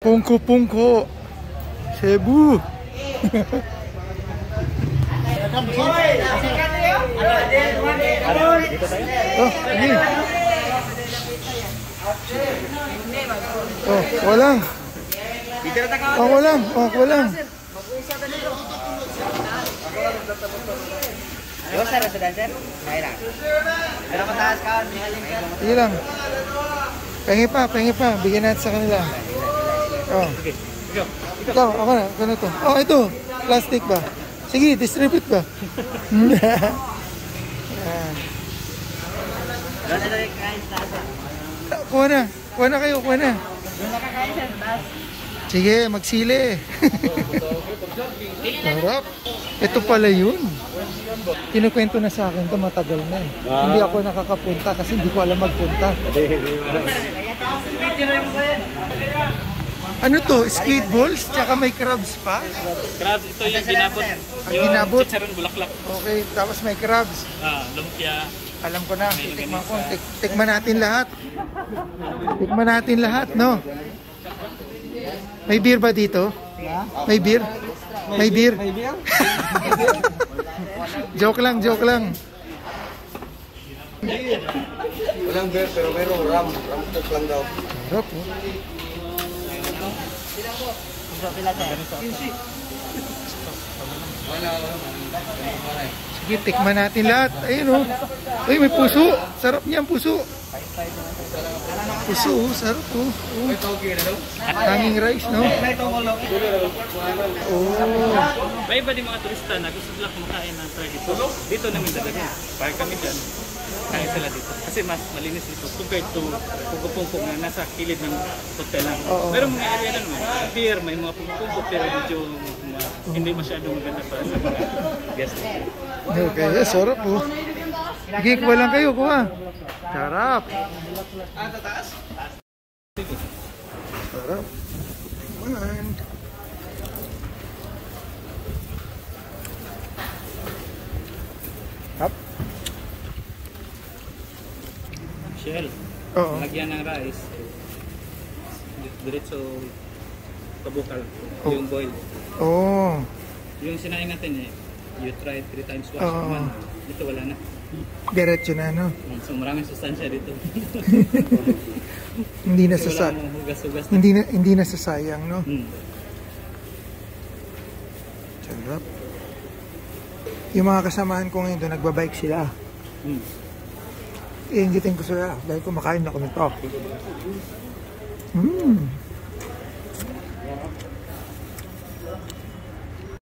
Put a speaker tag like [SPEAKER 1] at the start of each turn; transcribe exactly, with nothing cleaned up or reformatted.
[SPEAKER 1] Pungko-pungko. Cebu. Oh, ini. Oh, walang. Oh, walang. Oh, walang.
[SPEAKER 2] Yo, sir, sudah sir. Kaya pero mataas ka.
[SPEAKER 1] Sige lang. Pengi pa, pengi pa. Bigyan natin sa kanila. Oh. Ikaw, ako na. Ano to? Oh, ito. Plastic ba? Sige, distribute ba? Kuha na. Kuha na kayo, kuha na. Sige, magsili. Sarap. Ito pala yun. Kinukwento na sa akin ito, matagal na eh. Ah. Hindi ako nakakapunta kasi hindi ko alam magpunta. Ano to? Squid balls? Tsaka may crabs pa?
[SPEAKER 3] Crabs, ito yung ginabot.
[SPEAKER 1] Ang ginabot?
[SPEAKER 3] Chicharon bulaklak.
[SPEAKER 1] Okay, tapos may crabs.
[SPEAKER 3] Ah, lumpia.
[SPEAKER 1] Alam ko na, tikman ko. Tik tikman natin lahat. Tikman natin lahat, no? May beer ba dito? May beer? May beer? May beer? Joke lang, joke lang.
[SPEAKER 4] Walang beer, pero meron ram. Ram coke lang daw.
[SPEAKER 1] Sarap, oh. Sige, tikman natin lahat. Ayun, oh. Uy, may puso. Sarap niyan, puso. Puso, oh. Sarap, oh. Oh. Hanging rice, no? Oh.
[SPEAKER 3] May iba din mga turista na gusto sila kumakain ng try dito. Dito namin dadalhin. Pag kami dyan, kain sila dito. Kasi mas malinis dito compared to pungko-pungko na nasa kilid ng hotel lang. Pero mga area na naman, beer, may mga pungko-pungko pero medyo uh, hindi masyadong maganda para sa mga guests.
[SPEAKER 1] Okay, sarap, oh. Sige, kuha lang kayo, kuha. Sarap.
[SPEAKER 4] Ah, tataas?
[SPEAKER 1] Sarap. One. Up.
[SPEAKER 3] Shell.
[SPEAKER 1] Oo.
[SPEAKER 3] Lagyan ng rice. Diretso kabukal.
[SPEAKER 1] Oh.
[SPEAKER 3] Yung boil.
[SPEAKER 1] Oh.
[SPEAKER 3] Yung sinaing natin eh, you try three times wash.
[SPEAKER 1] Oo.
[SPEAKER 3] Naman. Dito wala na.
[SPEAKER 1] Diretso na, no?
[SPEAKER 3] So maraming sustansya dito.
[SPEAKER 1] Hindi na sasa
[SPEAKER 3] Wala mong hugas-hugas na.
[SPEAKER 1] hindi na hindi na sasayang, no?
[SPEAKER 3] Hmm.
[SPEAKER 1] Sarap. Yung mga kasamahan ko ngayon doon, nagbabike sila.
[SPEAKER 3] Hmm.
[SPEAKER 1] Iingitin ko sila dahil kumakain ako nito. Mm.